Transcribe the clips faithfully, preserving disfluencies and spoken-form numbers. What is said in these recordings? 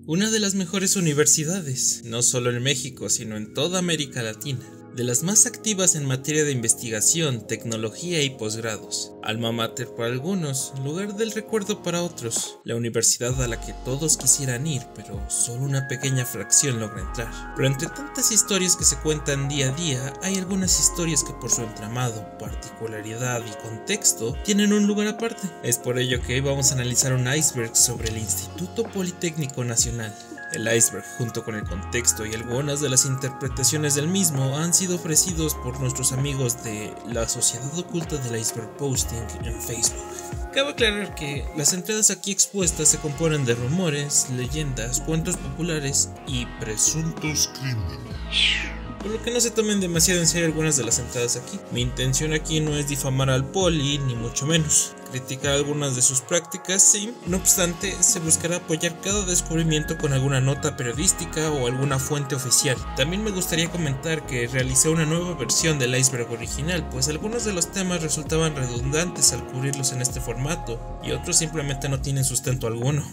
Una de las mejores universidades, no solo en México, sino en toda América Latina. De las más activas en materia de investigación, tecnología y posgrados. Alma mater para algunos, lugar del recuerdo para otros. La universidad a la que todos quisieran ir, pero solo una pequeña fracción logra entrar. Pero entre tantas historias que se cuentan día a día, hay algunas historias que por su entramado, particularidad y contexto, tienen un lugar aparte. Es por ello que hoy vamos a analizar un iceberg sobre el Instituto Politécnico Nacional. El iceberg, junto con el contexto y algunas de las interpretaciones del mismo, han sido ofrecidos por nuestros amigos de la Sociedad Oculta del Iceberg Posting en Facebook. Cabe aclarar que las entradas aquí expuestas se componen de rumores, leyendas, cuentos populares y presuntos crímenes. Por lo que no se tomen demasiado en serio algunas de las entradas aquí. Mi intención aquí no es difamar al poli, ni mucho menos. Criticar algunas de sus prácticas, sí. No obstante, se buscará apoyar cada descubrimiento con alguna nota periodística o alguna fuente oficial. También me gustaría comentar que realicé una nueva versión del iceberg original, pues algunos de los temas resultaban redundantes al cubrirlos en este formato, y otros simplemente no tienen sustento alguno.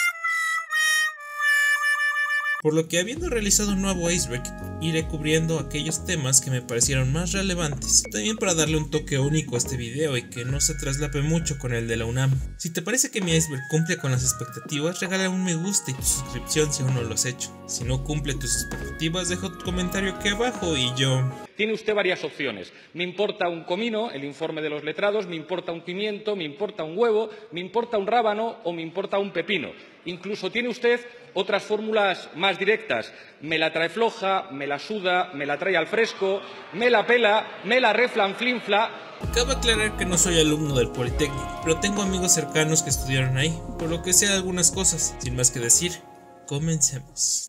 Por lo que, habiendo realizado un nuevo iceberg, iré cubriendo aquellos temas que me parecieron más relevantes, también para darle un toque único a este video y que no se traslape mucho con el de la UNAM. Si te parece que mi iceberg cumple con las expectativas, regala un me gusta y tu suscripción si aún no lo has hecho. Si no cumple tus expectativas, deja tu comentario aquí abajo y yo... Tiene usted varias opciones. Me importa un comino, el informe de los letrados, me importa un pimiento, me importa un huevo, me importa un rábano o me importa un pepino. Incluso tiene usted otras fórmulas más directas. Me la trae floja, me la suda, me la trae al fresco, me la pela, me la reflanflinfla. Cabe aclarar que no soy alumno del Politécnico, pero tengo amigos cercanos que estudiaron ahí, por lo que sé algunas cosas. Sin más que decir, comencemos.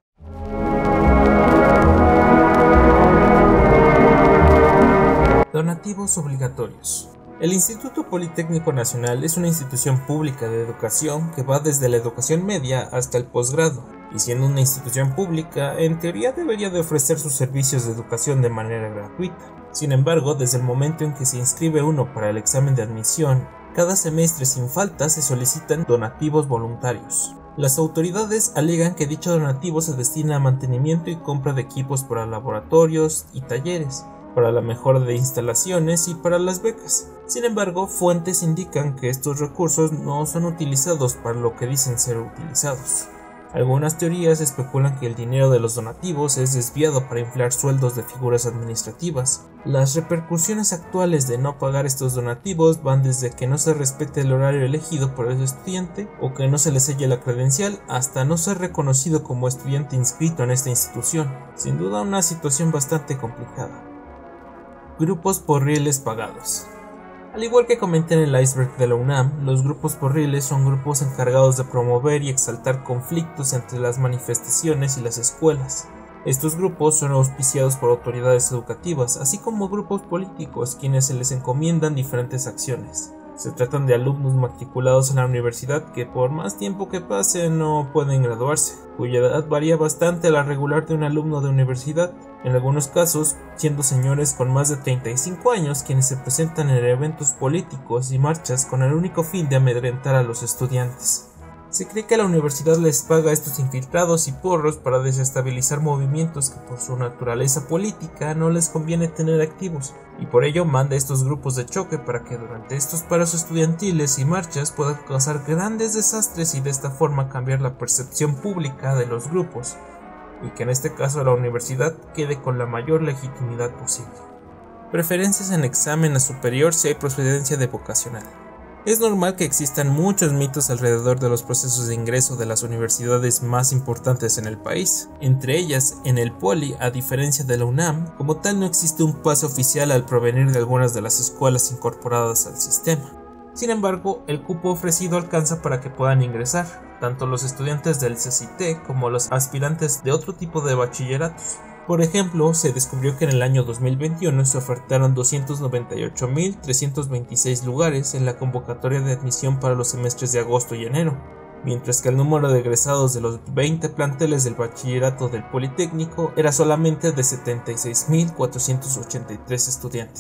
Donativos obligatorios. El Instituto Politécnico Nacional es una institución pública de educación que va desde la educación media hasta el posgrado, y siendo una institución pública, en teoría debería de ofrecer sus servicios de educación de manera gratuita. Sin embargo, desde el momento en que se inscribe uno para el examen de admisión, cada semestre sin falta se solicitan donativos voluntarios. Las autoridades alegan que dicho donativo se destina a mantenimiento y compra de equipos para laboratorios y talleres, para la mejora de instalaciones y para las becas. Sin embargo, fuentes indican que estos recursos no son utilizados para lo que dicen ser utilizados. Algunas teorías especulan que el dinero de los donativos es desviado para inflar sueldos de figuras administrativas. Las repercusiones actuales de no pagar estos donativos van desde que no se respete el horario elegido por el estudiante o que no se le selle la credencial hasta no ser reconocido como estudiante inscrito en esta institución. Sin duda una situación bastante complicada. Grupos porriles pagados. Al igual que comenté en el iceberg de la UNAM, los grupos porriles son grupos encargados de promover y exaltar conflictos entre las manifestaciones y las escuelas. Estos grupos son auspiciados por autoridades educativas, así como grupos políticos, quienes se les encomiendan diferentes acciones. Se tratan de alumnos matriculados en la universidad que por más tiempo que pase no pueden graduarse, cuya edad varía bastante a la regular de un alumno de universidad, en algunos casos siendo señores con más de treinta y cinco años quienes se presentan en eventos políticos y marchas con el único fin de amedrentar a los estudiantes. Se cree que la universidad les paga a estos infiltrados y porros para desestabilizar movimientos que por su naturaleza política no les conviene tener activos, y por ello manda estos grupos de choque para que durante estos paros estudiantiles y marchas puedan causar grandes desastres y de esta forma cambiar la percepción pública de los grupos, y que en este caso la universidad quede con la mayor legitimidad posible. Preferencias en examen a superior si hay procedencia de vocacional. Es normal que existan muchos mitos alrededor de los procesos de ingreso de las universidades más importantes en el país. Entre ellas, en el Poli, a diferencia de la UNAM, como tal no existe un pase oficial al provenir de algunas de las escuelas incorporadas al sistema. Sin embargo, el cupo ofrecido alcanza para que puedan ingresar, tanto los estudiantes del C C I T como los aspirantes de otro tipo de bachilleratos. Por ejemplo, se descubrió que en el año dos mil veintiuno se ofertaron doscientos noventa y ocho mil trescientos veintiséis lugares en la convocatoria de admisión para los semestres de agosto y enero, mientras que el número de egresados de los veinte planteles del bachillerato del Politécnico era solamente de setenta y seis mil cuatrocientos ochenta y tres estudiantes.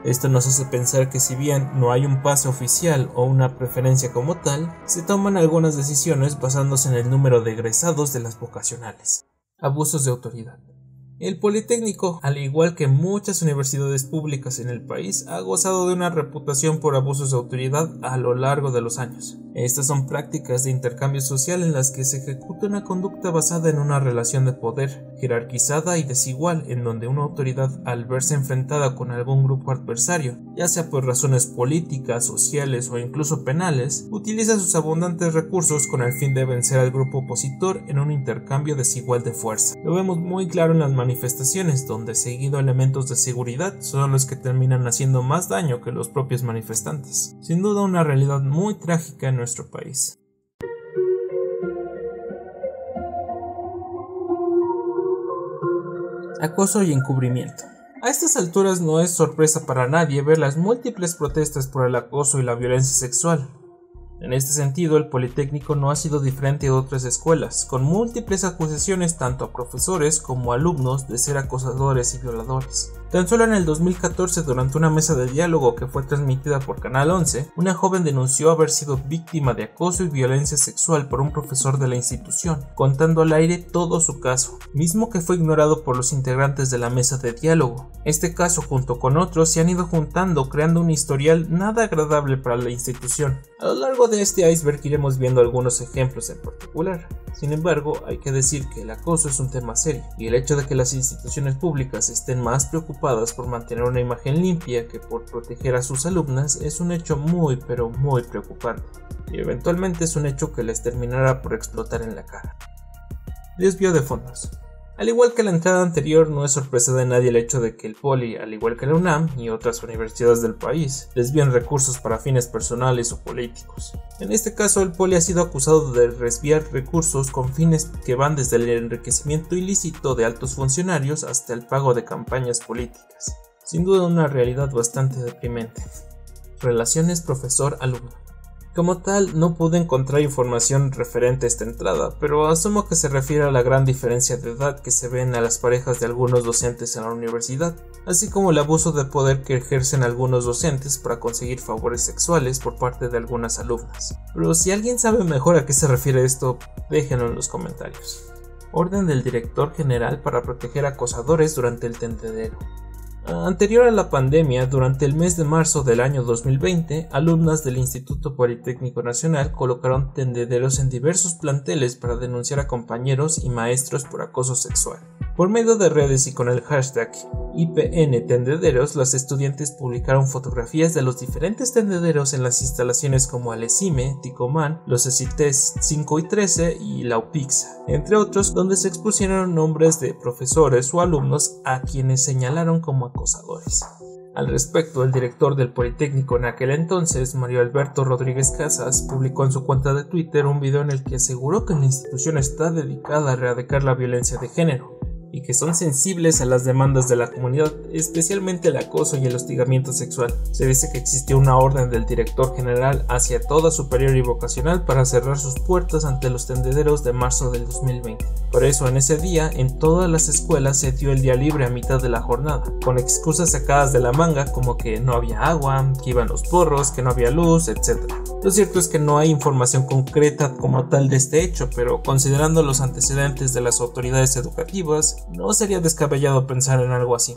Esto nos hace pensar que si bien no hay un pase oficial o una preferencia como tal, se toman algunas decisiones basándose en el número de egresados de las vocacionales. Abusos de autoridad. El Politécnico, al igual que muchas universidades públicas en el país, ha gozado de una reputación por abusos de autoridad a lo largo de los años. Estas son prácticas de intercambio social en las que se ejecuta una conducta basada en una relación de poder, jerarquizada y desigual, en donde una autoridad, al verse enfrentada con algún grupo adversario, ya sea por razones políticas, sociales o incluso penales, utiliza sus abundantes recursos con el fin de vencer al grupo opositor en un intercambio desigual de fuerza. Lo vemos muy claro en las manifestaciones, donde seguido elementos de seguridad son los que terminan haciendo más daño que los propios manifestantes. Sin duda una realidad muy trágica en nuestro país. Acoso y encubrimiento. A estas alturas no es sorpresa para nadie ver las múltiples protestas por el acoso y la violencia sexual. En este sentido, el Politécnico no ha sido diferente de otras escuelas, con múltiples acusaciones tanto a profesores como a alumnos de ser acosadores y violadores. Tan solo en el dos mil catorce, durante una mesa de diálogo que fue transmitida por Canal once, una joven denunció haber sido víctima de acoso y violencia sexual por un profesor de la institución, contando al aire todo su caso, mismo que fue ignorado por los integrantes de la mesa de diálogo. Este caso, junto con otros, se han ido juntando, creando un historial nada agradable para la institución. A lo largo de este iceberg iremos viendo algunos ejemplos en particular. Sin embargo, hay que decir que el acoso es un tema serio, y el hecho de que las instituciones públicas estén más preocupadas por mantener una imagen limpia que por proteger a sus alumnas es un hecho muy pero muy preocupante, y eventualmente es un hecho que les terminará por explotar en la cara. Desvío de fondos. Al igual que la entrada anterior, no es sorpresa de nadie el hecho de que el Poli, al igual que la UNAM y otras universidades del país, desvían recursos para fines personales o políticos. En este caso, el Poli ha sido acusado de desviar recursos con fines que van desde el enriquecimiento ilícito de altos funcionarios hasta el pago de campañas políticas. Sin duda una realidad bastante deprimente. Relaciones profesor-alumno. Como tal, no pude encontrar información referente a esta entrada, pero asumo que se refiere a la gran diferencia de edad que se ven a las parejas de algunos docentes en la universidad, así como el abuso de poder que ejercen algunos docentes para conseguir favores sexuales por parte de algunas alumnas. Pero si alguien sabe mejor a qué se refiere esto, déjenlo en los comentarios. Orden del Director General para proteger acosadores durante el tendedero. Anterior a la pandemia, durante el mes de marzo del año dos mil veinte, alumnas del Instituto Politécnico Nacional colocaron tendederos en diversos planteles para denunciar a compañeros y maestros por acoso sexual. Por medio de redes y con el hashtag I P N Tendederos, las estudiantes publicaron fotografías de los diferentes tendederos en las instalaciones como Alesime, Ticomán, los ECITES cinco y trece y la UPIXA, entre otros, donde se expusieron nombres de profesores o alumnos a quienes señalaron como acosadores. Al respecto, el director del Politécnico en aquel entonces, Mario Alberto Rodríguez Casas, publicó en su cuenta de Twitter un video en el que aseguró que la institución está dedicada a erradicar la violencia de género y que son sensibles a las demandas de la comunidad, especialmente el acoso y el hostigamiento sexual. Se dice que existió una orden del director general hacia toda superior y vocacional para cerrar sus puertas ante los tendederos de marzo del dos mil veinte. Por eso, en ese día, en todas las escuelas se dio el día libre a mitad de la jornada, con excusas sacadas de la manga como que no había agua, que iban los porros, que no había luz, etcétera. Lo cierto es que no hay información concreta como tal de este hecho, pero considerando los antecedentes de las autoridades educativas, no sería descabellado pensar en algo así.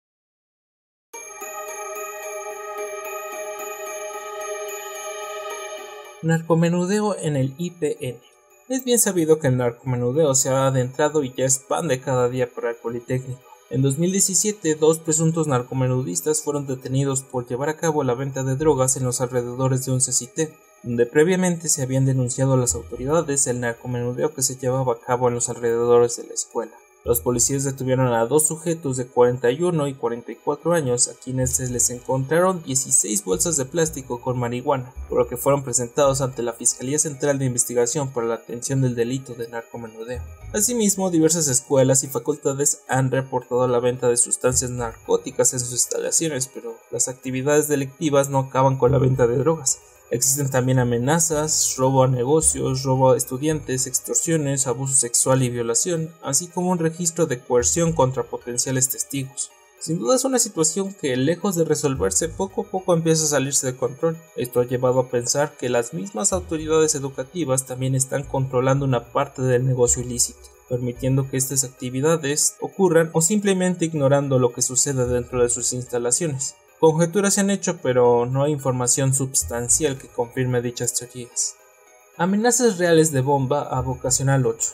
Narcomenudeo en el I P N. Es bien sabido que el narcomenudeo se ha adentrado y ya expande cada día para el Politécnico. En dos mil diecisiete, dos presuntos narcomenudistas fueron detenidos por llevar a cabo la venta de drogas en los alrededores de un C C T, donde previamente se habían denunciado a las autoridades el narcomenudeo que se llevaba a cabo en los alrededores de la escuela. Los policías detuvieron a dos sujetos de cuarenta y uno y cuarenta y cuatro años a quienes se les encontraron dieciséis bolsas de plástico con marihuana, por lo que fueron presentados ante la Fiscalía Central de Investigación para la atención del delito de narcomenudeo. Asimismo, diversas escuelas y facultades han reportado la venta de sustancias narcóticas en sus instalaciones, pero las actividades delictivas no acaban con la venta de drogas. Existen también amenazas, robo a negocios, robo a estudiantes, extorsiones, abuso sexual y violación, así como un registro de coerción contra potenciales testigos. Sin duda es una situación que, lejos de resolverse, poco a poco empieza a salirse de control. Esto ha llevado a pensar que las mismas autoridades educativas también están controlando una parte del negocio ilícito, permitiendo que estas actividades ocurran o simplemente ignorando lo que sucede dentro de sus instalaciones. Conjeturas se han hecho, pero no hay información substancial que confirme dichas teorías. Amenazas reales de bomba a Vocacional ocho.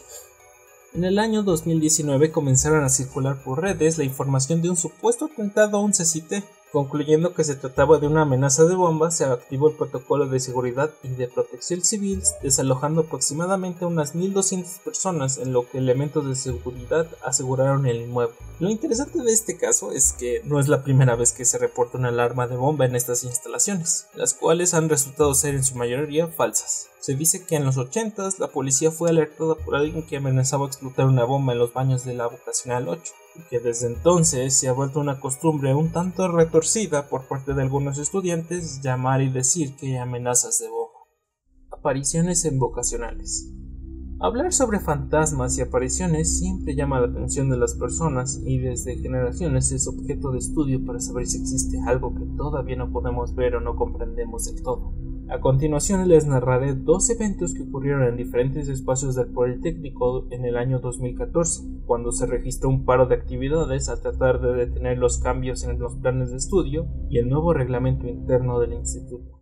En el año dos mil diecinueve comenzaron a circular por redes la información de un supuesto atentado a un C E C I T. Concluyendo que se trataba de una amenaza de bomba, se activó el protocolo de seguridad y de protección civil, desalojando aproximadamente unas mil doscientas personas, en lo que elementos de seguridad aseguraron el inmueble. Lo interesante de este caso es que no es la primera vez que se reporta una alarma de bomba en estas instalaciones, las cuales han resultado ser en su mayoría falsas. Se dice que en los ochentas la policía fue alertada por alguien que amenazaba explotar una bomba en los baños de la Vocacional ocho, y que desde entonces se ha vuelto una costumbre un tanto retorcida por parte de algunos estudiantes llamar y decir que hay amenazas de bomba. Apariciones en vocacionales. Hablar sobre fantasmas y apariciones siempre llama la atención de las personas y desde generaciones es objeto de estudio para saber si existe algo que todavía no podemos ver o no comprendemos del todo. A continuación les narraré dos eventos que ocurrieron en diferentes espacios del Politécnico en el año dos mil catorce, cuando se registró un paro de actividades al tratar de detener los cambios en los planes de estudio y el nuevo reglamento interno del instituto.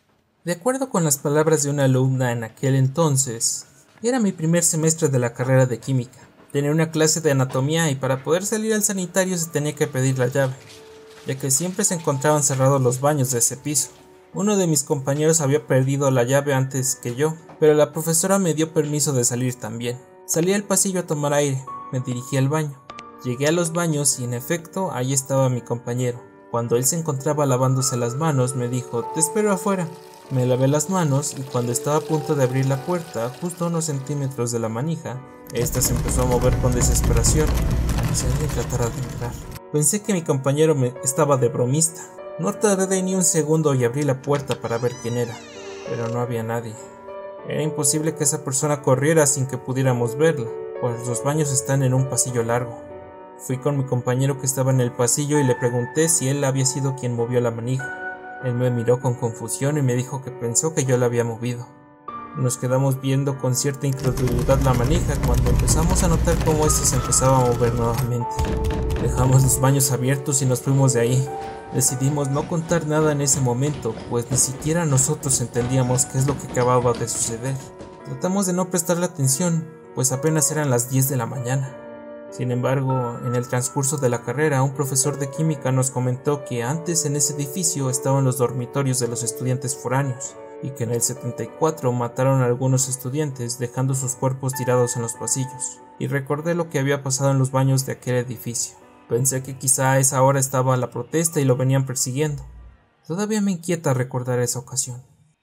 De acuerdo con las palabras de una alumna en aquel entonces, era mi primer semestre de la carrera de química. Tenía una clase de anatomía y para poder salir al sanitario se tenía que pedir la llave, ya que siempre se encontraban cerrados los baños de ese piso. Uno de mis compañeros había perdido la llave antes que yo, pero la profesora me dio permiso de salir también. Salí al pasillo a tomar aire, me dirigí al baño. Llegué a los baños y en efecto ahí estaba mi compañero. Cuando él se encontraba lavándose las manos me dijo: "Te espero afuera". Me lavé las manos y cuando estaba a punto de abrir la puerta, justo a unos centímetros de la manija, esta se empezó a mover con desesperación, como si alguien tratara de entrar. Pensé que mi compañero me estaba de bromista. No tardé ni un segundo y abrí la puerta para ver quién era, pero no había nadie. Era imposible que esa persona corriera sin que pudiéramos verla, pues los baños están en un pasillo largo. Fui con mi compañero que estaba en el pasillo y le pregunté si él había sido quien movió la manija. Él me miró con confusión y me dijo que pensó que yo la había movido. Nos quedamos viendo con cierta incredulidad la manija cuando empezamos a notar cómo ésta se empezaba a mover nuevamente. Dejamos los baños abiertos y nos fuimos de ahí. Decidimos no contar nada en ese momento, pues ni siquiera nosotros entendíamos qué es lo que acababa de suceder. Tratamos de no prestarle atención, pues apenas eran las diez de la mañana. Sin embargo, en el transcurso de la carrera, un profesor de química nos comentó que antes en ese edificio estaban los dormitorios de los estudiantes foráneos, y que en el setenta y cuatro mataron a algunos estudiantes dejando sus cuerpos tirados en los pasillos, y recordé lo que había pasado en los baños de aquel edificio. Pensé que quizá a esa hora estaba la protesta y lo venían persiguiendo. Todavía me inquieta recordar esa ocasión.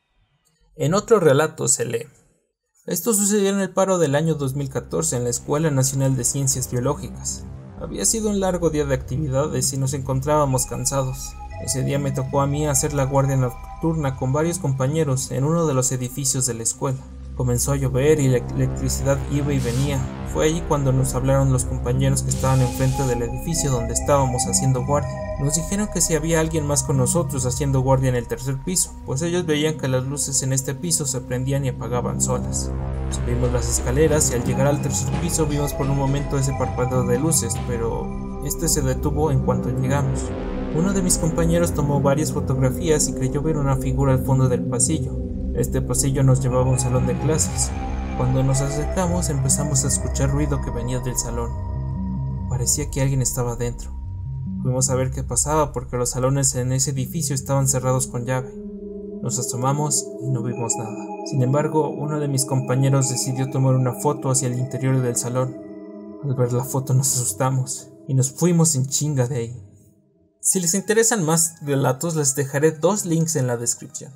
En otro relato se lee: esto sucedió en el paro del año dos mil catorce en la Escuela Nacional de Ciencias Biológicas. Había sido un largo día de actividades y nos encontrábamos cansados. Ese día me tocó a mí hacer la guardia nocturna con varios compañeros en uno de los edificios de la escuela. Comenzó a llover y la electricidad iba y venía. Fue allí cuando nos hablaron los compañeros que estaban enfrente del edificio donde estábamos haciendo guardia. Nos dijeron que si había alguien más con nosotros haciendo guardia en el tercer piso, pues ellos veían que las luces en este piso se prendían y apagaban solas. Subimos las escaleras y al llegar al tercer piso vimos por un momento ese parpadeo de luces, pero este se detuvo en cuanto llegamos. Uno de mis compañeros tomó varias fotografías y creyó ver una figura al fondo del pasillo. Este pasillo nos llevaba a un salón de clases. Cuando nos acercamos empezamos a escuchar ruido que venía del salón. Parecía que alguien estaba dentro. Fuimos a ver qué pasaba porque los salones en ese edificio estaban cerrados con llave. Nos asomamos y no vimos nada. Sin embargo, uno de mis compañeros decidió tomar una foto hacia el interior del salón. Al ver la foto nos asustamos y nos fuimos en chinga de ahí. Si les interesan más relatos, les dejaré dos links en la descripción.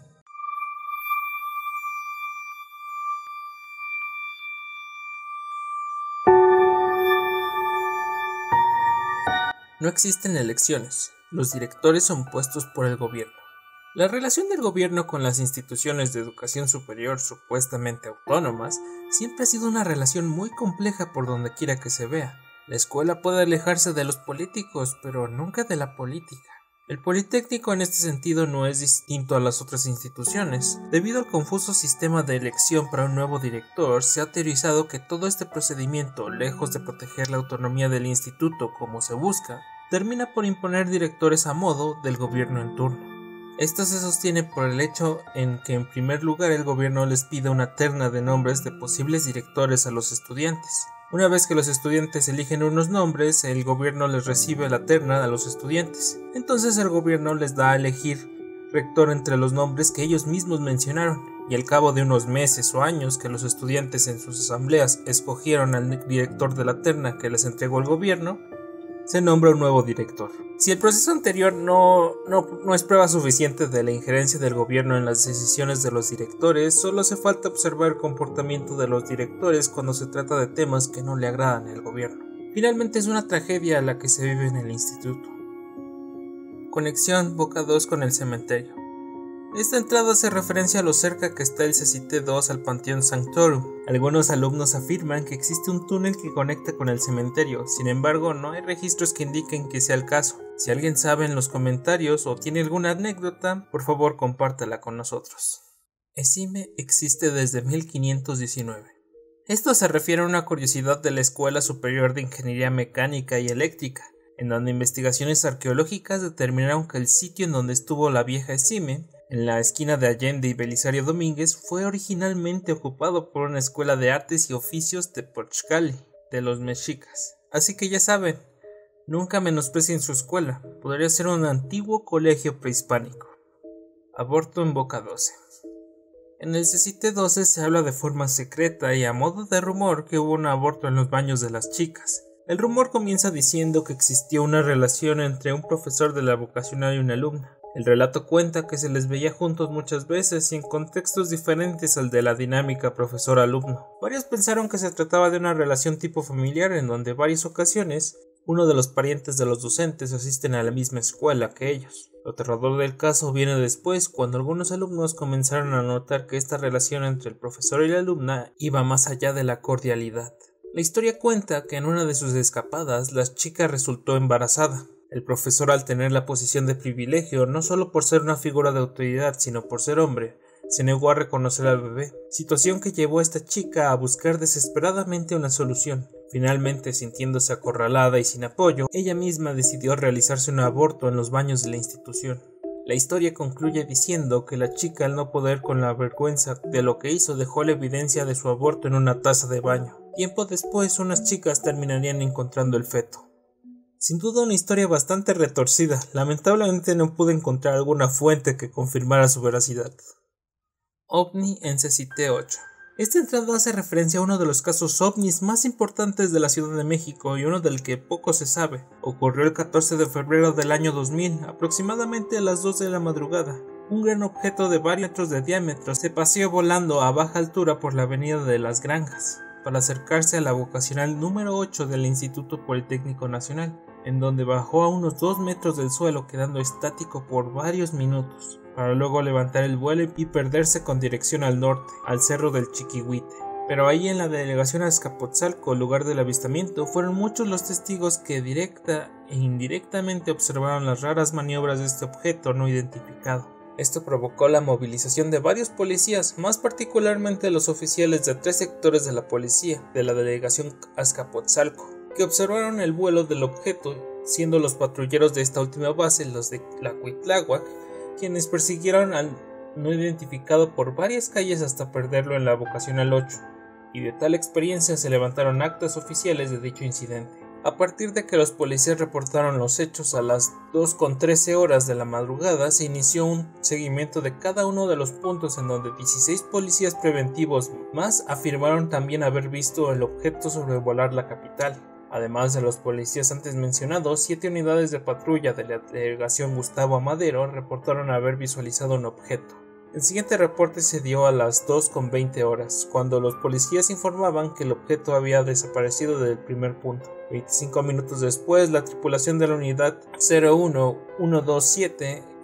No existen elecciones, los directores son puestos por el gobierno. La relación del gobierno con las instituciones de educación superior supuestamente autónomas siempre ha sido una relación muy compleja por donde quiera que se vea. La escuela puede alejarse de los políticos, pero nunca de la política. El Politécnico en este sentido no es distinto a las otras instituciones. Debido al confuso sistema de elección para un nuevo director, se ha teorizado que todo este procedimiento, lejos de proteger la autonomía del instituto como se busca, termina por imponer directores a modo del gobierno en turno. Esto se sostiene por el hecho en que en primer lugar el gobierno les pide una terna de nombres de posibles directores a los estudiantes. Una vez que los estudiantes eligen unos nombres, el gobierno les recibe la terna a los estudiantes. Entonces el gobierno les da a elegir rector entre los nombres que ellos mismos mencionaron, y al cabo de unos meses o años que los estudiantes en sus asambleas escogieron al director de la terna que les entregó el gobierno, se nombra un nuevo director. Si el proceso anterior no, no, no es prueba suficiente de la injerencia del gobierno en las decisiones de los directores, solo hace falta observar el comportamiento de los directores cuando se trata de temas que no le agradan al gobierno. Finalmente es una tragedia la que se vive en el instituto. Conexión Boca dos con el cementerio. Esta entrada hace referencia a lo cerca que está el C C T dos al Panteón Sanctorum. Algunos alumnos afirman que existe un túnel que conecta con el cementerio, sin embargo no hay registros que indiquen que sea el caso. Si alguien sabe en los comentarios o tiene alguna anécdota, por favor compártela con nosotros. ESIME existe desde mil quinientos diecinueve. Esto se refiere a una curiosidad de la Escuela Superior de Ingeniería Mecánica y Eléctrica, en donde investigaciones arqueológicas determinaron que el sitio en donde estuvo la vieja ESIME, en la esquina de Allende y Belisario Domínguez, fue originalmente ocupado por una escuela de artes y oficios de Pochcali, de los mexicas. Así que ya saben, nunca menosprecien su escuela, podría ser un antiguo colegio prehispánico. Aborto en Boca doce. En el C C T doce se habla de forma secreta y a modo de rumor que hubo un aborto en los baños de las chicas. El rumor comienza diciendo que existió una relación entre un profesor de la vocacional y una alumna. El relato cuenta que se les veía juntos muchas veces y en contextos diferentes al de la dinámica profesor-alumno. Varios pensaron que se trataba de una relación tipo familiar en donde en varias ocasiones uno de los parientes de los docentes asisten a la misma escuela que ellos. Lo aterrador del caso viene después, cuando algunos alumnos comenzaron a notar que esta relación entre el profesor y la alumna iba más allá de la cordialidad. La historia cuenta que en una de sus escapadas la chica resultó embarazada. El profesor, al tener la posición de privilegio, no solo por ser una figura de autoridad, sino por ser hombre, se negó a reconocer al bebé, situación que llevó a esta chica a buscar desesperadamente una solución. Finalmente, sintiéndose acorralada y sin apoyo, ella misma decidió realizarse un aborto en los baños de la institución. La historia concluye diciendo que la chica, al no poder con la vergüenza de lo que hizo, dejó la evidencia de su aborto en una taza de baño. Tiempo después, unas chicas terminarían encontrando el feto. Sin duda una historia bastante retorcida, lamentablemente no pude encontrar alguna fuente que confirmara su veracidad. OVNI en C C T ocho. Esta entrada hace referencia a uno de los casos ovnis más importantes de la Ciudad de México y uno del que poco se sabe. Ocurrió el catorce de febrero del año dos mil, aproximadamente a las dos de la madrugada. Un gran objeto de varios metros de diámetro se paseó volando a baja altura por la avenida de las Granjas, para acercarse a la vocacional número ocho del Instituto Politécnico Nacional, en donde bajó a unos dos metros del suelo quedando estático por varios minutos, para luego levantar el vuelo y perderse con dirección al norte, al cerro del Chiquihuite. Pero ahí en la delegación Azcapotzalco, lugar del avistamiento, fueron muchos los testigos que directa e indirectamente observaron las raras maniobras de este objeto no identificado. Esto provocó la movilización de varios policías, más particularmente los oficiales de tres sectores de la policía de la delegación Azcapotzalco, que observaron el vuelo del objeto, siendo los patrulleros de esta última base, los de la Cuitláhuac, quienes persiguieron al no identificado por varias calles hasta perderlo en la vocacional ocho, y de tal experiencia se levantaron actas oficiales de dicho incidente. A partir de que los policías reportaron los hechos a las dos con trece horas de la madrugada, se inició un seguimiento de cada uno de los puntos en donde dieciséis policías preventivos más afirmaron también haber visto el objeto sobrevolar la capital. Además de los policías antes mencionados, siete unidades de patrulla de la delegación Gustavo Amadero reportaron haber visualizado un objeto. El siguiente reporte se dio a las dos con veinte horas, cuando los policías informaban que el objeto había desaparecido del primer punto. veinticinco minutos después, la tripulación de la unidad cero uno uno dos siete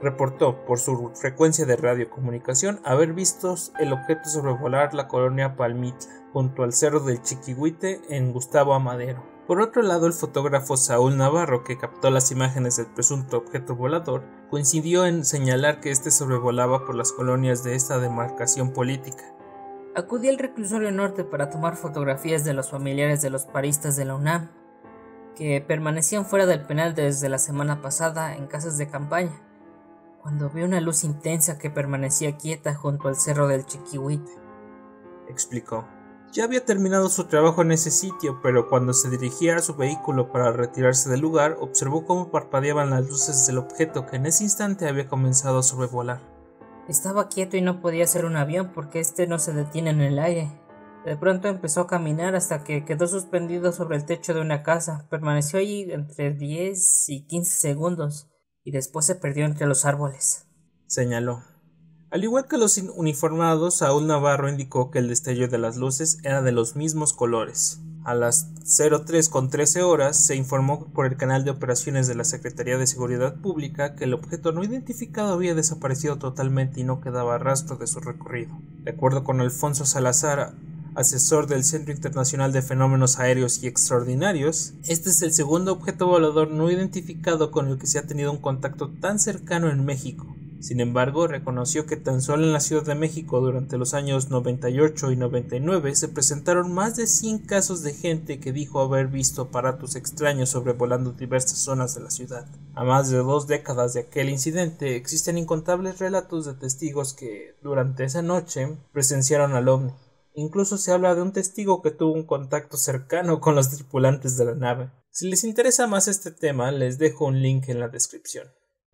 reportó por su frecuencia de radiocomunicación haber visto el objeto sobrevolar la colonia Palmitla, junto al cerro del Chiquihuite en Gustavo Amadero. Por otro lado, el fotógrafo Saúl Navarro, que captó las imágenes del presunto objeto volador, coincidió en señalar que este sobrevolaba por las colonias de esta demarcación política. Acudí al reclusorio norte para tomar fotografías de los familiares de los paristas de la UNAM, que permanecían fuera del penal desde la semana pasada en casas de campaña, cuando vi una luz intensa que permanecía quieta junto al cerro del Chiquihuite, explicó. Ya había terminado su trabajo en ese sitio, pero cuando se dirigía a su vehículo para retirarse del lugar, observó cómo parpadeaban las luces del objeto que en ese instante había comenzado a sobrevolar. Estaba quieto y no podía ser un avión porque este no se detiene en el aire. De pronto empezó a caminar hasta que quedó suspendido sobre el techo de una casa. Permaneció allí entre diez y quince segundos y después se perdió entre los árboles, señaló. Al igual que los uniformados, Saúl Navarro indicó que el destello de las luces era de los mismos colores. A las cero tres con trece horas se informó por el canal de operaciones de la Secretaría de Seguridad Pública que el objeto no identificado había desaparecido totalmente y no quedaba rastro de su recorrido. De acuerdo con Alfonso Salazar, asesor del Centro Internacional de Fenómenos Aéreos y Extraordinarios, este es el segundo objeto volador no identificado con el que se ha tenido un contacto tan cercano en México. Sin embargo, reconoció que tan solo en la Ciudad de México durante los años noventa y ocho y noventa y nueve se presentaron más de cien casos de gente que dijo haber visto aparatos extraños sobrevolando diversas zonas de la ciudad. A más de dos décadas de aquel incidente, existen incontables relatos de testigos que, durante esa noche, presenciaron al ovni. Incluso se habla de un testigo que tuvo un contacto cercano con los tripulantes de la nave. Si les interesa más este tema, les dejo un link en la descripción.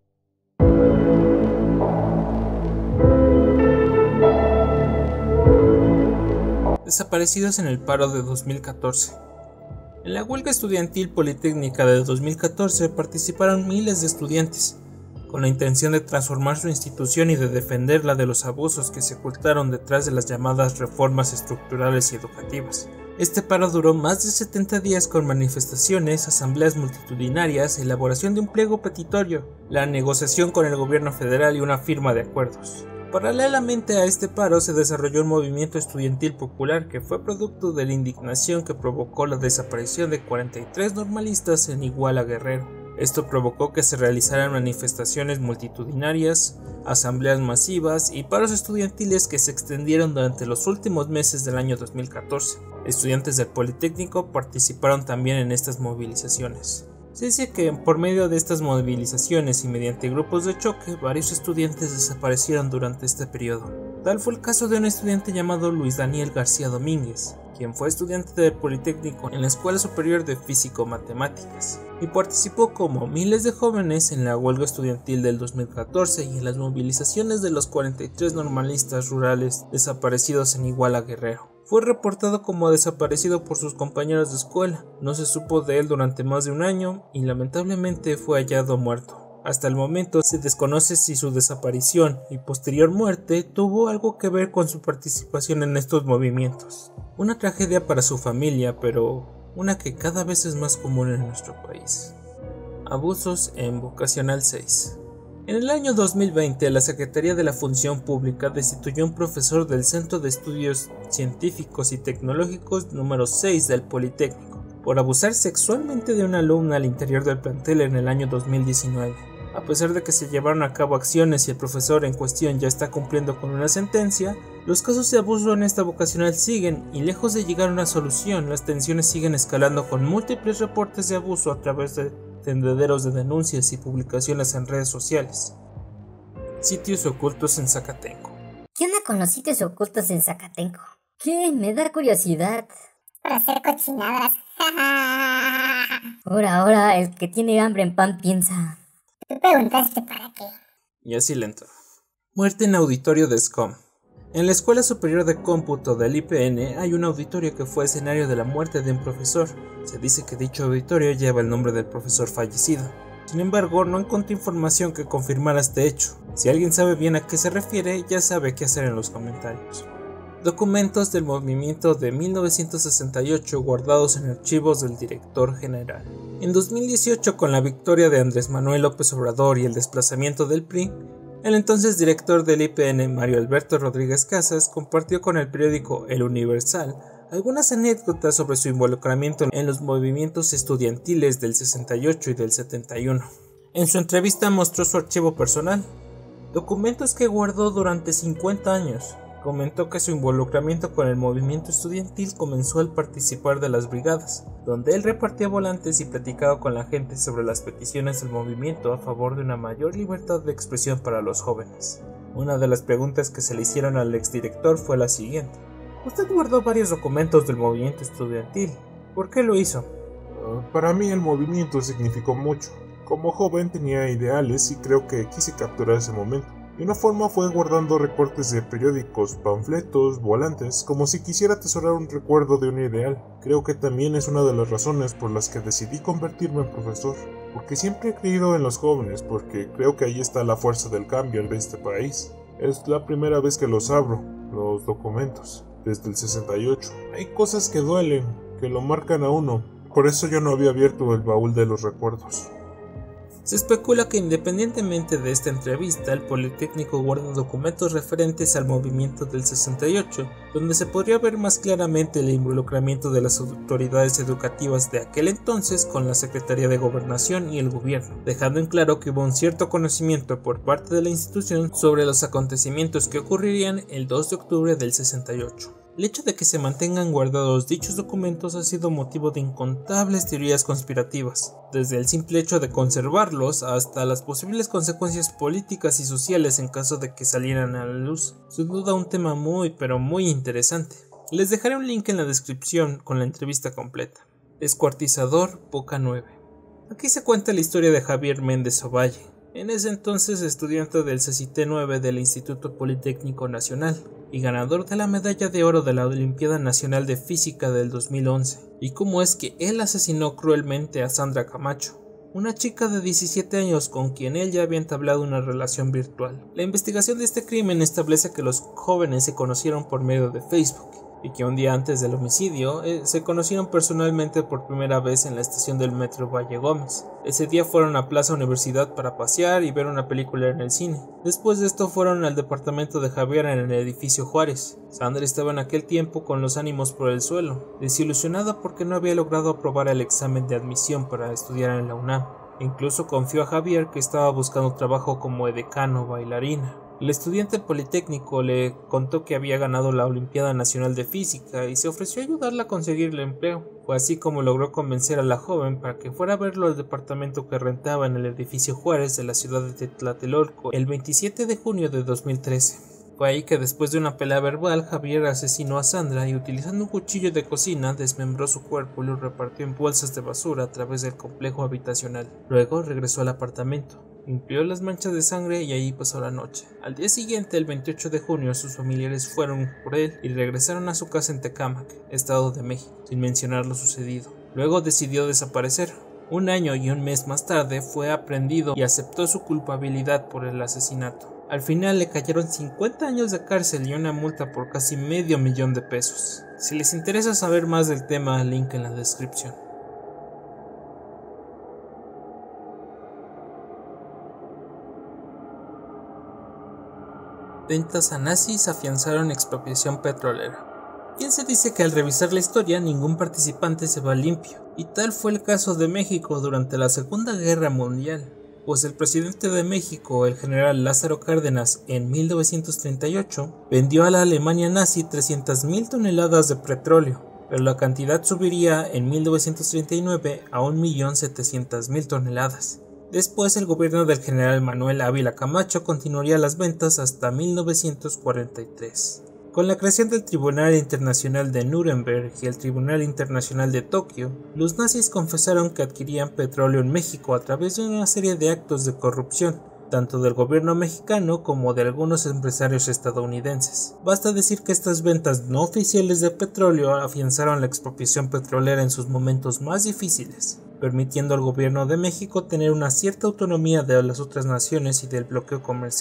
Desaparecidos en el paro de dos mil catorce. En la huelga estudiantil politécnica de dos mil catorce participaron miles de estudiantes, con la intención de transformar su institución y de defenderla de los abusos que se ocultaron detrás de las llamadas reformas estructurales y educativas. Este paro duró más de setenta días con manifestaciones, asambleas multitudinarias, elaboración de un pliego petitorio, la negociación con el gobierno federal y una firma de acuerdos. Paralelamente a este paro se desarrolló un movimiento estudiantil popular que fue producto de la indignación que provocó la desaparición de cuarenta y tres normalistas en Iguala Guerrero. Esto provocó que se realizaran manifestaciones multitudinarias, asambleas masivas y paros estudiantiles que se extendieron durante los últimos meses del año dos mil catorce. Estudiantes del Politécnico participaron también en estas movilizaciones. Se dice que por medio de estas movilizaciones y mediante grupos de choque, varios estudiantes desaparecieron durante este periodo. Tal fue el caso de un estudiante llamado Luis Daniel García Domínguez, quien fue estudiante del Politécnico en la Escuela Superior de Físico-Matemáticas, y participó como miles de jóvenes en la huelga estudiantil del dos mil catorce y en las movilizaciones de los cuarenta y tres normalistas rurales desaparecidos en Iguala Guerrero. Fue reportado como desaparecido por sus compañeros de escuela, no se supo de él durante más de un año y lamentablemente fue hallado muerto. Hasta el momento se desconoce si su desaparición y posterior muerte tuvo algo que ver con su participación en estos movimientos. Una tragedia para su familia, pero una que cada vez es más común en nuestro país. Abusos en Vocacional seis. En el año dos mil veinte, la Secretaría de la Función Pública destituyó a un profesor del Centro de Estudios Científicos y Tecnológicos número seis del Politécnico, por abusar sexualmente de una alumna al interior del plantel en el año dos mil diecinueve. A pesar de que se llevaron a cabo acciones y el profesor en cuestión ya está cumpliendo con una sentencia, los casos de abuso en esta vocacional siguen y lejos de llegar a una solución, las tensiones siguen escalando con múltiples reportes de abuso a través de tendederos de denuncias y publicaciones en redes sociales. Sitios ocultos en Zacatenco. ¿Qué onda con los sitios ocultos en Zacatenco? ¿Qué? Me da curiosidad. Para hacer cochinadas. Ahora, ahora, el que tiene hambre en pan piensa. Tú preguntaste para qué. Y así lento. Muerte en auditorio de S C O M. En la Escuela Superior de Cómputo del I P N hay un auditorio que fue escenario de la muerte de un profesor. Se dice que dicho auditorio lleva el nombre del profesor fallecido. Sin embargo, no encontré información que confirmara este hecho. Si alguien sabe bien a qué se refiere, ya sabe qué hacer en los comentarios. Documentos del movimiento de mil novecientos sesenta y ocho guardados en archivos del director general. En dos mil dieciocho, con la victoria de Andrés Manuel López Obrador y el desplazamiento del P R I, el entonces director del I P N, Mario Alberto Rodríguez Casas, compartió con el periódico El Universal algunas anécdotas sobre su involucramiento en los movimientos estudiantiles del sesenta y ocho y del setenta y uno. En su entrevista mostró su archivo personal, documentos que guardó durante cincuenta años. Comentó que su involucramiento con el movimiento estudiantil comenzó al participar de las brigadas, donde él repartía volantes y platicaba con la gente sobre las peticiones del movimiento a favor de una mayor libertad de expresión para los jóvenes. Una de las preguntas que se le hicieron al exdirector fue la siguiente: usted guardó varios documentos del movimiento estudiantil, ¿por qué lo hizo? Uh, para mí el movimiento significó mucho. Como joven tenía ideales y creo que quise capturar ese momento. Y una forma fue guardando recortes de periódicos, panfletos, volantes, como si quisiera atesorar un recuerdo de un ideal. Creo que también es una de las razones por las que decidí convertirme en profesor, porque siempre he creído en los jóvenes, porque creo que ahí está la fuerza del cambio de este país. Es la primera vez que los abro, los documentos, desde el sesenta y ocho. Hay cosas que duelen, que lo marcan a uno, por eso yo no había abierto el baúl de los recuerdos. Se especula que independientemente de esta entrevista, el Politécnico guarda documentos referentes al movimiento del sesenta y ocho, donde se podría ver más claramente el involucramiento de las autoridades educativas de aquel entonces con la Secretaría de Gobernación y el gobierno, dejando en claro que hubo un cierto conocimiento por parte de la institución sobre los acontecimientos que ocurrirían el dos de octubre del sesenta y ocho. El hecho de que se mantengan guardados dichos documentos ha sido motivo de incontables teorías conspirativas, desde el simple hecho de conservarlos hasta las posibles consecuencias políticas y sociales en caso de que salieran a la luz. Sin duda un tema muy pero muy interesante. Les dejaré un link en la descripción con la entrevista completa. Descuartizador Poca nueve. Aquí se cuenta la historia de Javier Méndez Ovalle, en ese entonces estudiante del C E C I T nueve del Instituto Politécnico Nacional y ganador de la medalla de oro de la Olimpiada Nacional de Física del dos mil once, y cómo es que él asesinó cruelmente a Sandra Camacho, una chica de diecisiete años con quien él ya había entablado una relación virtual. La investigación de este crimen establece que los jóvenes se conocieron por medio de Facebook, y que un día antes del homicidio eh, se conocieron personalmente por primera vez en la estación del metro Valle Gómez. Ese día fueron a Plaza Universidad para pasear y ver una película en el cine. Después de esto fueron al departamento de Javier en el edificio Juárez. Sandra estaba en aquel tiempo con los ánimos por el suelo, desilusionada porque no había logrado aprobar el examen de admisión para estudiar en la UNAM. Incluso confió a Javier que estaba buscando trabajo como edecano o bailarina. El estudiante politécnico le contó que había ganado la Olimpiada Nacional de Física y se ofreció a ayudarla a conseguir el empleo. Fue así como logró convencer a la joven para que fuera a verlo al departamento que rentaba en el edificio Juárez de la ciudad de Tlatelolco el veintisiete de junio de dos mil trece. Fue ahí que después de una pelea verbal, Javier asesinó a Sandra y utilizando un cuchillo de cocina desmembró su cuerpo y lo repartió en bolsas de basura a través del complejo habitacional. Luego regresó al apartamento, limpió las manchas de sangre y allí pasó la noche. Al día siguiente, el veintiocho de junio, sus familiares fueron por él y regresaron a su casa en Tecámac, Estado de México, sin mencionar lo sucedido. Luego decidió desaparecer. Un año y un mes más tarde fue aprehendido y aceptó su culpabilidad por el asesinato. Al final le cayeron cincuenta años de cárcel y una multa por casi medio millón de pesos. Si les interesa saber más del tema, link en la descripción. Ventas a nazis afianzaron expropiación petrolera. Bien se dice que al revisar la historia ningún participante se va limpio, y tal fue el caso de México durante la Segunda Guerra Mundial, pues el presidente de México, el general Lázaro Cárdenas, en mil novecientos treinta y ocho, vendió a la Alemania nazi trescientas mil toneladas de petróleo, pero la cantidad subiría en mil novecientos treinta y nueve a un millón setecientas mil toneladas. Después el gobierno del general Manuel Ávila Camacho continuaría las ventas hasta mil novecientos cuarenta y tres. Con la creación del Tribunal Internacional de Nuremberg y el Tribunal Internacional de Tokio, los nazis confesaron que adquirían petróleo en México a través de una serie de actos de corrupción, tanto del gobierno mexicano como de algunos empresarios estadounidenses. Basta decir que estas ventas no oficiales de petróleo afianzaron la expropiación petrolera en sus momentos más difíciles, permitiendo al gobierno de México tener una cierta autonomía de las otras naciones y del bloqueo comercial,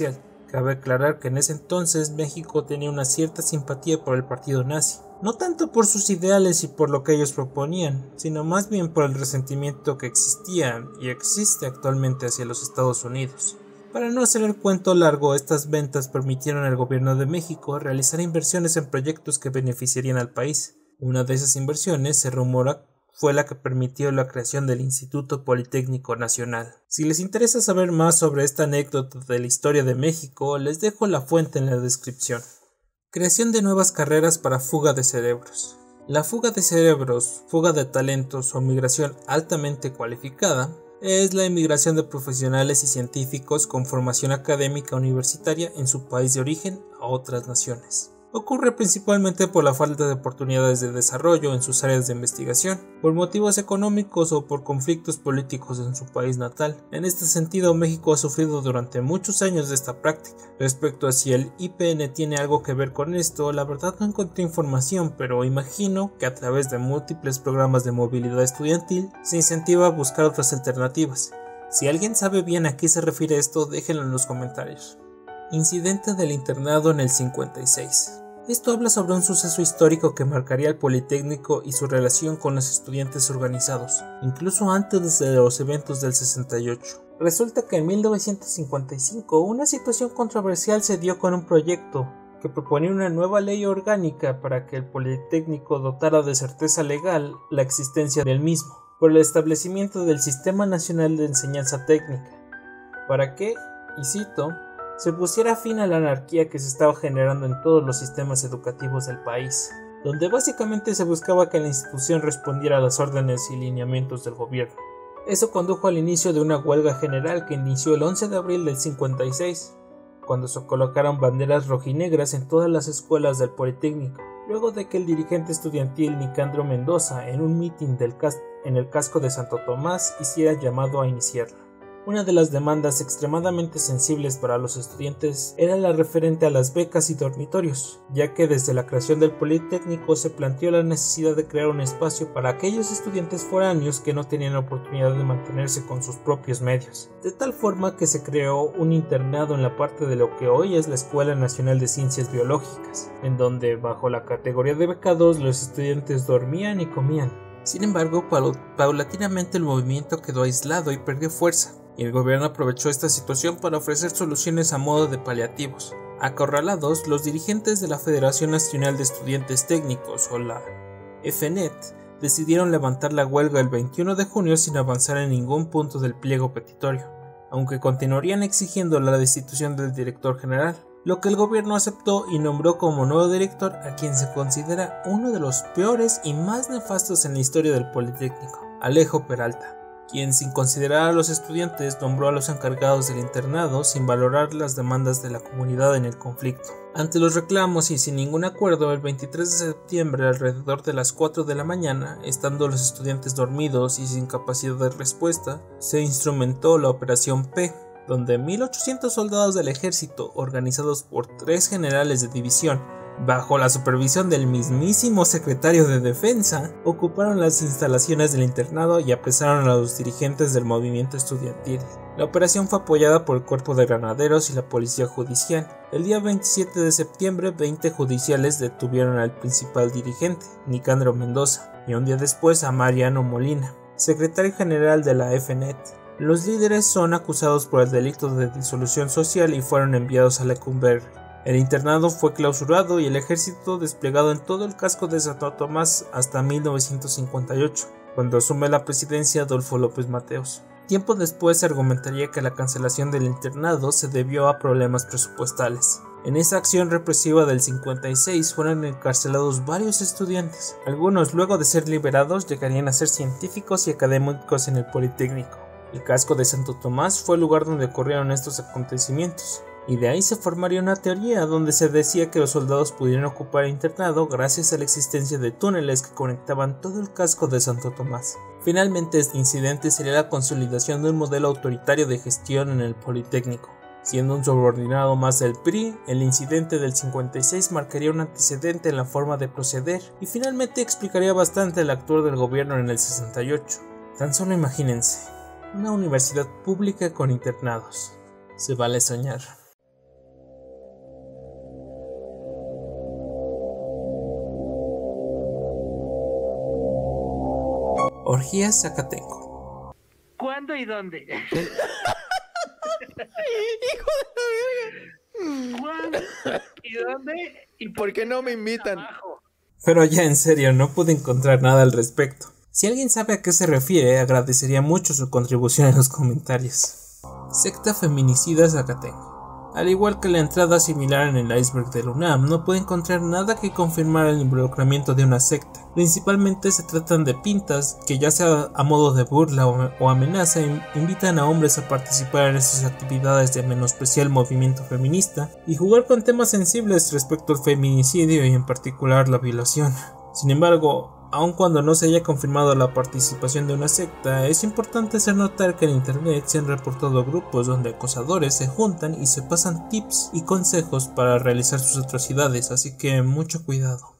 Cabe aclarar que en ese entonces México tenía una cierta simpatía por el partido nazi, no tanto por sus ideales y por lo que ellos proponían, sino más bien por el resentimiento que existía y existe actualmente hacia los Estados Unidos. Para no hacer el cuento largo, estas ventas permitieron al gobierno de México realizar inversiones en proyectos que beneficiarían al país. Una de esas inversiones se rumora fue la que permitió la creación del Instituto Politécnico Nacional. Si les interesa saber más sobre esta anécdota de la historia de México, les dejo la fuente en la descripción. Creación de nuevas carreras para fuga de cerebros. La fuga de cerebros, fuga de talentos o migración altamente cualificada es la emigración de profesionales y científicos con formación académica universitaria en su país de origen a otras naciones. Ocurre principalmente por la falta de oportunidades de desarrollo en sus áreas de investigación, por motivos económicos o por conflictos políticos en su país natal. En este sentido, México ha sufrido durante muchos años de esta práctica. Respecto a si el I P N tiene algo que ver con esto, la verdad no encontré información, pero imagino que a través de múltiples programas de movilidad estudiantil se incentiva a buscar otras alternativas. Si alguien sabe bien a qué se refiere esto, déjenlo en los comentarios. Incidente del internado en el cincuenta y seis. Esto habla sobre un suceso histórico que marcaría el Politécnico y su relación con los estudiantes organizados, incluso antes de los eventos del sesenta y ocho. Resulta que en mil novecientos cincuenta y cinco una situación controversial se dio con un proyecto que proponía una nueva ley orgánica para que el Politécnico dotara de certeza legal la existencia del mismo, por el establecimiento del Sistema Nacional de Enseñanza Técnica, para que, y cito, se pusiera fin a la anarquía que se estaba generando en todos los sistemas educativos del país, donde básicamente se buscaba que la institución respondiera a las órdenes y lineamientos del gobierno. Eso condujo al inicio de una huelga general que inició el once de abril del cincuenta y seis, cuando se colocaron banderas rojinegras en todas las escuelas del Politécnico, luego de que el dirigente estudiantil Nicandro Mendoza, en un mitin del cas- en el casco de Santo Tomás, hiciera llamado a iniciarla. Una de las demandas extremadamente sensibles para los estudiantes era la referente a las becas y dormitorios, ya que desde la creación del Politécnico se planteó la necesidad de crear un espacio para aquellos estudiantes foráneos que no tenían la oportunidad de mantenerse con sus propios medios, de tal forma que se creó un internado en la parte de lo que hoy es la Escuela Nacional de Ciencias Biológicas, en donde bajo la categoría de becados los estudiantes dormían y comían. Sin embargo, paulatinamente el movimiento quedó aislado y perdió fuerza, y el gobierno aprovechó esta situación para ofrecer soluciones a modo de paliativos. Acorralados, los dirigentes de la Federación Nacional de Estudiantes Técnicos, o la F N E T, decidieron levantar la huelga el veintiuno de junio sin avanzar en ningún punto del pliego petitorio, aunque continuarían exigiendo la destitución del director general, lo que el gobierno aceptó y nombró como nuevo director a quien se considera uno de los peores y más nefastos en la historia del Politécnico, Alejo Peralta, quien sin considerar a los estudiantes nombró a los encargados del internado sin valorar las demandas de la comunidad en el conflicto. Ante los reclamos y sin ningún acuerdo, el veintitrés de septiembre alrededor de las cuatro de la mañana, estando los estudiantes dormidos y sin capacidad de respuesta, se instrumentó la Operación P, donde mil ochocientos soldados del ejército, organizados por tres generales de división, bajo la supervisión del mismísimo secretario de Defensa, ocuparon las instalaciones del internado y apresaron a los dirigentes del movimiento estudiantil. La operación fue apoyada por el Cuerpo de Granaderos y la Policía Judicial. El día veintisiete de septiembre, veinte judiciales detuvieron al principal dirigente, Nicandro Mendoza, y un día después a Mariano Molina, secretario general de la F N E T. Los líderes son acusados por el delito de disolución social y fueron enviados a Lecumberri. El internado fue clausurado y el ejército desplegado en todo el casco de Santo Tomás hasta mil novecientos cincuenta y ocho, cuando asume la presidencia Adolfo López Mateos. Tiempo después se argumentaría que la cancelación del internado se debió a problemas presupuestales. En esa acción represiva del cincuenta y seis fueron encarcelados varios estudiantes. Algunos, luego de ser liberados, llegarían a ser científicos y académicos en el Politécnico. El casco de Santo Tomás fue el lugar donde ocurrieron estos acontecimientos, y de ahí se formaría una teoría donde se decía que los soldados pudieron ocupar el internado gracias a la existencia de túneles que conectaban todo el casco de Santo Tomás. Finalmente, este incidente sería la consolidación de un modelo autoritario de gestión en el Politécnico. Siendo un subordinado más del P R I, el incidente del cincuenta y seis marcaría un antecedente en la forma de proceder y finalmente explicaría bastante el actuar del gobierno en el sesenta y ocho. Tan solo imagínense, una universidad pública con internados. Se vale soñar. Orgías Zacatenco. ¿Cuándo y dónde? Hijo de la verga. ¿Cuándo y dónde? ¿Y ¿Por qué no me invitan? trabajo? Pero ya en serio, no pude encontrar nada al respecto. Si alguien sabe a qué se refiere, agradecería mucho su contribución en los comentarios. Secta Feminicida Zacatenco. Al igual que la entrada similar en el iceberg de la UNAM, no puede encontrar nada que confirmar el involucramiento de una secta. Principalmente se tratan de pintas que, ya sea a modo de burla o, o amenaza, invitan a hombres a participar en esas actividades de menospreciar el movimiento feminista y jugar con temas sensibles respecto al feminicidio y en particular la violación. Sin embargo, aun cuando no se haya confirmado la participación de una secta, es importante hacer notar que en internet se han reportado grupos donde acosadores se juntan y se pasan tips y consejos para realizar sus atrocidades, así que mucho cuidado.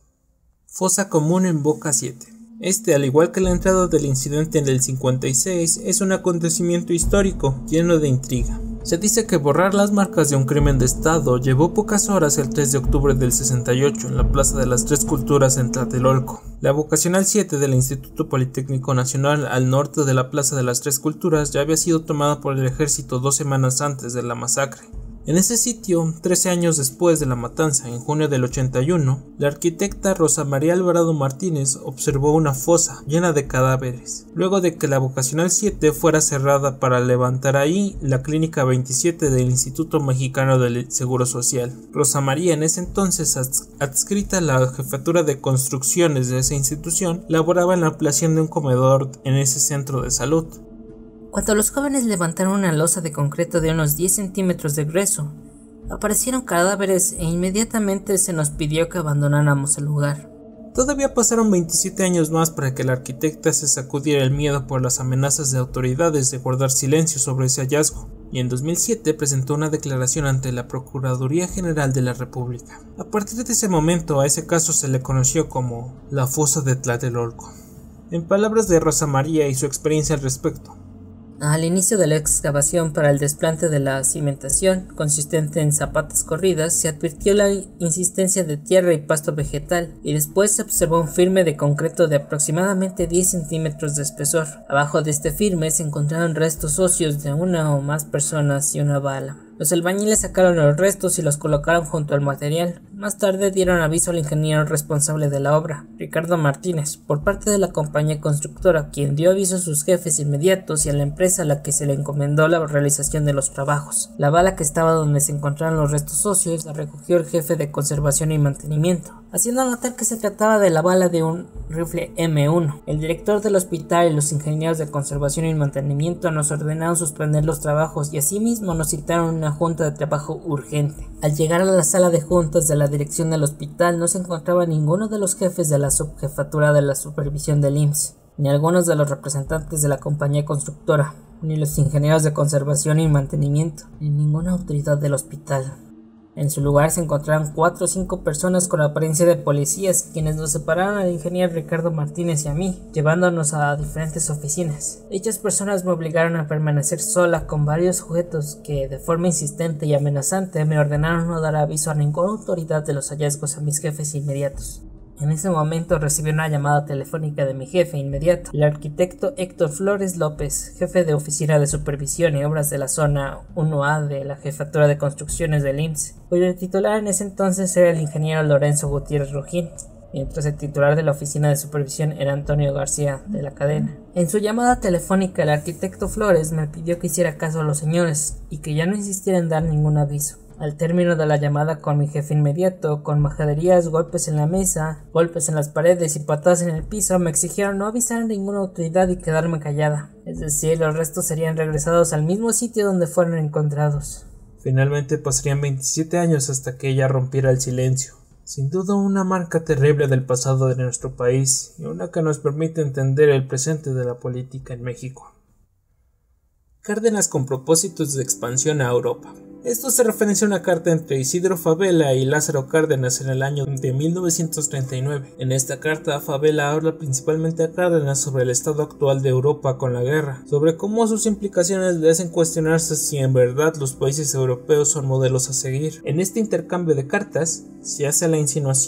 Fosa común en Boca siete. Este, al igual que la entrada del incidente en el cincuenta y seis, es un acontecimiento histórico lleno de intriga. Se dice que borrar las marcas de un crimen de estado llevó pocas horas el tres de octubre del sesenta y ocho en la Plaza de las Tres Culturas en Tlatelolco. La vocacional siete del Instituto Politécnico Nacional al norte de la Plaza de las Tres Culturas ya había sido tomada por el ejército dos semanas antes de la masacre. En ese sitio, trece años después de la matanza, en junio del ochenta y uno, la arquitecta Rosa María Alvarado Martínez observó una fosa llena de cadáveres, luego de que la vocacional siete fuera cerrada para levantar ahí la clínica veintisiete del Instituto Mexicano del Seguro Social. Rosa María, en ese entonces adscrita a la jefatura de construcciones de esa institución, laboraba en la ampliación de un comedor en ese centro de salud. Cuando los jóvenes levantaron una losa de concreto de unos diez centímetros de grueso, aparecieron cadáveres e inmediatamente se nos pidió que abandonáramos el lugar. Todavía pasaron veintisiete años más para que la arquitecta se sacudiera el miedo por las amenazas de autoridades de guardar silencio sobre ese hallazgo, y en dos mil siete presentó una declaración ante la Procuraduría General de la República. A partir de ese momento a ese caso se le conoció como la Fosa de Tlatelolco. En palabras de Rosa María y su experiencia al respecto: al inicio de la excavación para el desplante de la cimentación, consistente en zapatas corridas, se advirtió la insistencia de tierra y pasto vegetal, y después se observó un firme de concreto de aproximadamente diez centímetros de espesor. Abajo de este firme se encontraron restos óseos de una o más personas y una bala. Los albañiles sacaron los restos y los colocaron junto al material. Más tarde dieron aviso al ingeniero responsable de la obra, Ricardo Martínez, por parte de la compañía constructora, quien dio aviso a sus jefes inmediatos y a la empresa a la que se le encomendó la realización de los trabajos. La bala que estaba donde se encontraron los restos óseos la recogió el jefe de conservación y mantenimiento, haciendo notar que se trataba de la bala de un rifle eme uno. El director del hospital y los ingenieros de conservación y mantenimiento nos ordenaron suspender los trabajos y asimismo nos citaron una junta de trabajo urgente. Al llegar a la sala de juntas de la dirección del hospital no se encontraba ninguno de los jefes de la subjefatura de la supervisión del I M S S, ni algunos de los representantes de la compañía constructora, ni los ingenieros de conservación y mantenimiento, ni ninguna autoridad del hospital. En su lugar se encontraron cuatro o cinco personas con apariencia de policías, quienes nos separaron al ingeniero Ricardo Martínez y a mí, llevándonos a diferentes oficinas. Dichas personas me obligaron a permanecer sola con varios sujetos que, de forma insistente y amenazante, me ordenaron no dar aviso a ninguna autoridad de los hallazgos a mis jefes inmediatos. En ese momento recibí una llamada telefónica de mi jefe inmediato, el arquitecto Héctor Flores López, jefe de oficina de supervisión y obras de la zona uno A de la jefatura de construcciones del I M S S, cuyo titular en ese entonces era el ingeniero Lorenzo Gutiérrez Rojín, mientras el titular de la oficina de supervisión era Antonio García de la Cadena. En su llamada telefónica, el arquitecto Flores me pidió que hiciera caso a los señores y que ya no insistiera en dar ningún aviso. Al término de la llamada con mi jefe inmediato, con majaderías, golpes en la mesa, golpes en las paredes y patadas en el piso, me exigieron no avisar a ninguna autoridad y quedarme callada. Es decir, los restos serían regresados al mismo sitio donde fueron encontrados. Finalmente pasarían veintisiete años hasta que ella rompiera el silencio. Sin duda una marca terrible del pasado de nuestro país y una que nos permite entender el presente de la política en México. Cárdenas con propósitos de expansión a Europa. Esto se referencia a una carta entre Isidro Fabela y Lázaro Cárdenas en el año de mil novecientos treinta y nueve. En esta carta, Fabela habla principalmente a Cárdenas sobre el estado actual de Europa con la guerra, sobre cómo sus implicaciones le hacen cuestionarse si en verdad los países europeos son modelos a seguir. En este intercambio de cartas, se hace la insinuación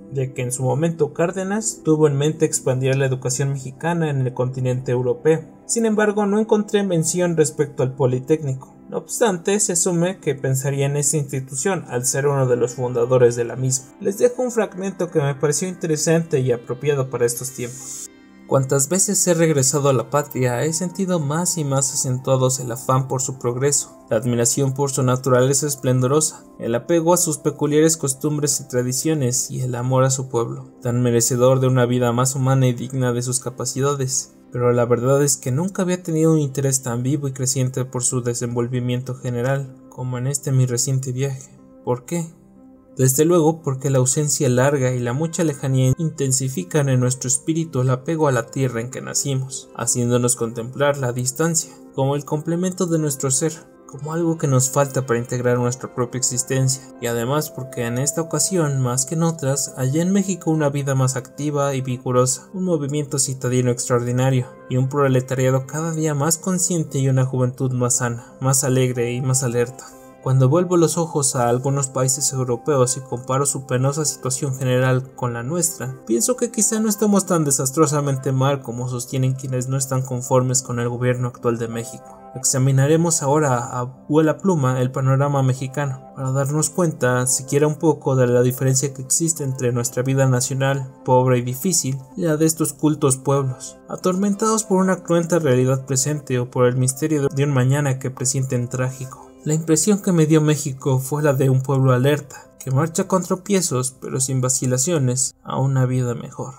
de que en su momento Cárdenas tuvo en mente expandir la educación mexicana en el continente europeo. Sin embargo, no encontré mención respecto al Politécnico. No obstante, se asume que pensaría en esta institución al ser uno de los fundadores de la misma. Les dejo un fragmento que me pareció interesante y apropiado para estos tiempos. Cuantas veces he regresado a la patria, he sentido más y más acentuados el afán por su progreso, la admiración por su naturaleza esplendorosa, el apego a sus peculiares costumbres y tradiciones y el amor a su pueblo, tan merecedor de una vida más humana y digna de sus capacidades. Pero la verdad es que nunca había tenido un interés tan vivo y creciente por su desenvolvimiento general como en este mi reciente viaje. ¿Por qué? Desde luego porque la ausencia larga y la mucha lejanía intensifican en nuestro espíritu el apego a la tierra en que nacimos, haciéndonos contemplar la distancia como el complemento de nuestro ser, como algo que nos falta para integrar nuestra propia existencia, y además porque en esta ocasión, más que en otras, hallé en México una vida más activa y vigorosa, un movimiento citadino extraordinario, y un proletariado cada día más consciente y una juventud más sana, más alegre y más alerta. Cuando vuelvo los ojos a algunos países europeos y comparo su penosa situación general con la nuestra, pienso que quizá no estamos tan desastrosamente mal como sostienen quienes no están conformes con el gobierno actual de México. Examinaremos ahora a vuela pluma el panorama mexicano, para darnos cuenta, siquiera un poco, de la diferencia que existe entre nuestra vida nacional, pobre y difícil, y la de estos cultos pueblos, atormentados por una cruenta realidad presente o por el misterio de un mañana que presienten trágico. La impresión que me dio México fue la de un pueblo alerta, que marcha con tropiezos, pero sin vacilaciones, a una vida mejor.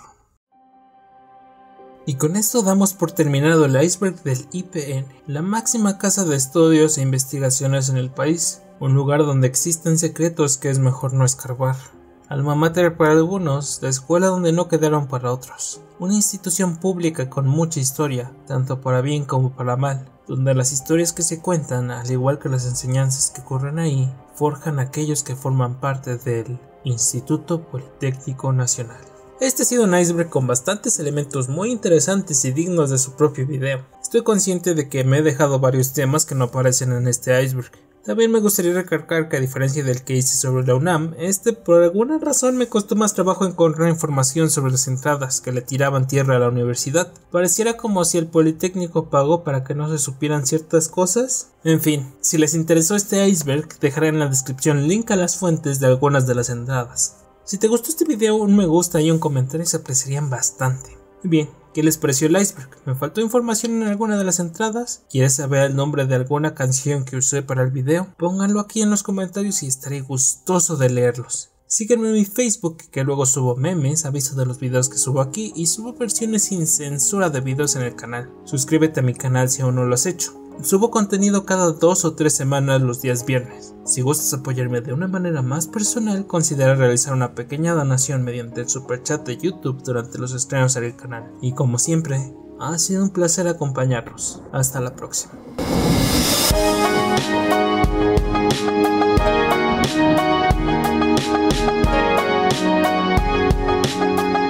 Y con esto damos por terminado el iceberg del I P N, la máxima casa de estudios e investigaciones en el país, un lugar donde existen secretos que es mejor no escarbar. Alma mater para algunos, la escuela donde no quedaron para otros. Una institución pública con mucha historia, tanto para bien como para mal, donde las historias que se cuentan, al igual que las enseñanzas que ocurren ahí, forjan a aquellos que forman parte del Instituto Politécnico Nacional. Este ha sido un iceberg con bastantes elementos muy interesantes y dignos de su propio video. Estoy consciente de que me he dejado varios temas que no aparecen en este iceberg. También me gustaría recalcar que, a diferencia del que hice sobre la UNAM, este por alguna razón me costó más trabajo encontrar información sobre las entradas que le tiraban tierra a la universidad. Pareciera como si el Politécnico pagó para que no se supieran ciertas cosas. En fin, si les interesó este iceberg, dejaré en la descripción link a las fuentes de algunas de las entradas. Si te gustó este video, un me gusta y un comentario se apreciarían bastante. Bien, ¿qué les pareció el iceberg? ¿Me faltó información en alguna de las entradas? ¿Quieres saber el nombre de alguna canción que usé para el video? Pónganlo aquí en los comentarios y estaré gustoso de leerlos. Sígueme en mi Facebook, que luego subo memes, aviso de los videos que subo aquí y subo versiones sin censura de videos en el canal. Suscríbete a mi canal si aún no lo has hecho. Subo contenido cada dos o tres semanas los días viernes. Si gustas apoyarme de una manera más personal, considera realizar una pequeña donación mediante el superchat de YouTube durante los estrenos en el canal. Y como siempre, ha sido un placer acompañarlos. Hasta la próxima. We'll be right back.